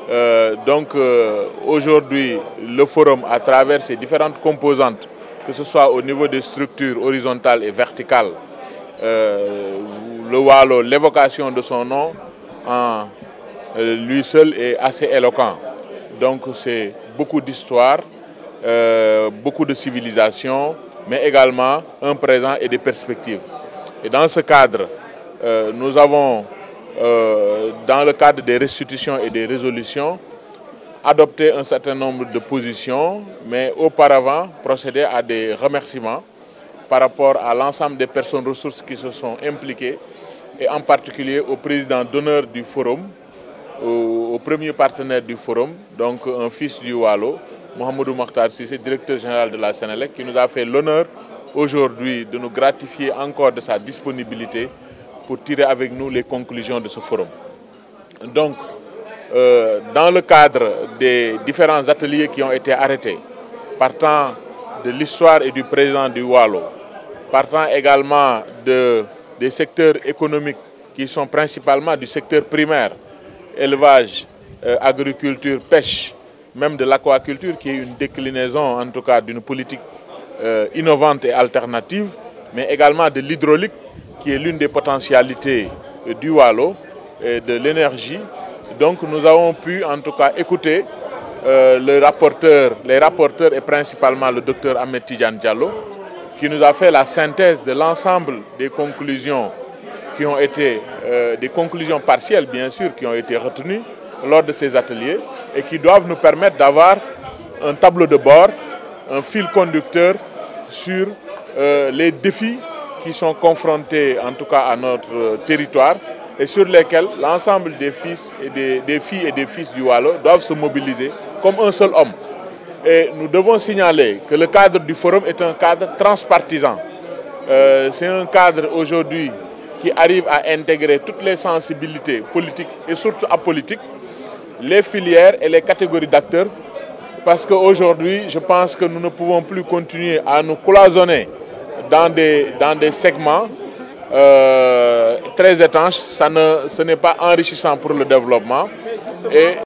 Aujourd'hui, le forum, à travers ses différentes composantes, que ce soit au niveau des structures horizontales et verticales, le Waalo, l'évocation de son nom, en lui seul est assez éloquent. Donc c'est beaucoup d'histoire, beaucoup de civilisation, mais également un présent et des perspectives. Et dans ce cadre, nous avons, dans le cadre des restitutions et des résolutions, adopté un certain nombre de positions, mais auparavant procédé à des remerciements par rapport à l'ensemble des personnes ressources qui se sont impliquées, et en particulier au président d'honneur du forum, au premier partenaire du forum, donc un fils du Waalo, Mouhamadou Makhtar Cissé, directeur général de la Sénélec, qui nous a fait l'honneur aujourd'hui de nous gratifier encore de sa disponibilité pour tirer avec nous les conclusions de ce forum. Donc, dans le cadre des différents ateliers qui ont été arrêtés, partant de l'histoire et du président du Waalo, partant également des secteurs économiques qui sont principalement du secteur primaire, élevage, agriculture, pêche, même de l'aquaculture qui est une déclinaison en tout cas d'une politique innovante et alternative, mais également de l'hydraulique qui est l'une des potentialités du Waalo, et de l'énergie. Donc nous avons pu en tout cas écouter les rapporteurs et principalement le docteur Ahmed Tidiane Diallo, qui nous a fait la synthèse de l'ensemble des conclusions qui ont été, des conclusions partielles bien sûr, qui ont été retenues lors de ces ateliers et qui doivent nous permettre d'avoir un tableau de bord, un fil conducteur sur les défis qui sont confrontés en tout cas à notre territoire et sur lesquels l'ensemble des fils et des filles et des fils du Waalo doivent se mobiliser comme un seul homme. Et nous devons signaler que le cadre du forum est un cadre transpartisan. C'est un cadre aujourd'hui qui arrive à intégrer toutes les sensibilités politiques et surtout apolitiques, les filières et les catégories d'acteurs, parce qu'aujourd'hui, je pense que nous ne pouvons plus continuer à nous cloisonner dans des segments très étanches. Ce n'est pas enrichissant pour le développement. Et